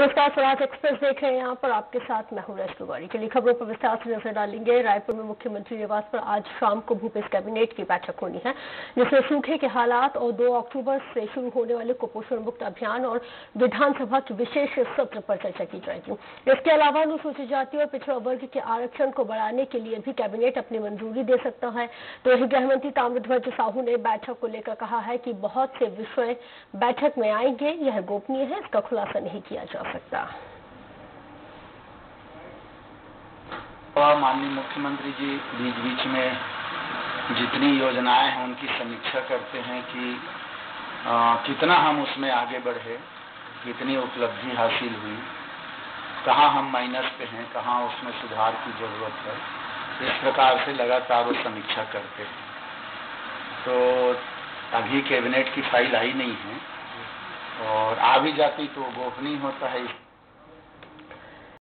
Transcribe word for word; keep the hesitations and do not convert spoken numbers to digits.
नमस्कार, स्वराज एक्सप्रेस देख रहे हैं। यहाँ पर आपके साथ मैं हूं रश तिवारी। चलिए खबरों पर विस्तार से नजर डालेंगे। रायपुर में मुख्यमंत्री निवास पर आज शाम को भूपेश कैबिनेट की बैठक होनी है, जिसमें सूखे के हालात और दो अक्टूबर से शुरू होने वाले कुपोषण मुक्त अभियान और विधानसभा के विशेष सत्र पर चर्चा की जाएगी। इसके अलावा अनुसूचित जाति और पिछड़ा वर्ग के आरक्षण को बढ़ाने के लिए भी कैबिनेट अपनी मंजूरी दे सकता है। तो वही गृहमंत्री ताम्रध्वज साहू ने बैठक को लेकर कहा है कि बहुत से विषय बैठक में आएंगे, यह गोपनीय है, इसका खुलासा नहीं किया जा सकता। माननीय मुख्यमंत्री जी बीच बीच में जितनी योजनाएं हैं उनकी समीक्षा करते हैं कि आ, कितना हम उसमें आगे बढ़े, कितनी उपलब्धि हासिल हुई, कहाँ हम माइनस पे हैं, कहाँ उसमें सुधार की जरूरत है। इस प्रकार से लगातार वो समीक्षा करते हैं। तो अभी कैबिनेट की फाइल आई नहीं है और आ भी जाती तो गोपनीय होता है।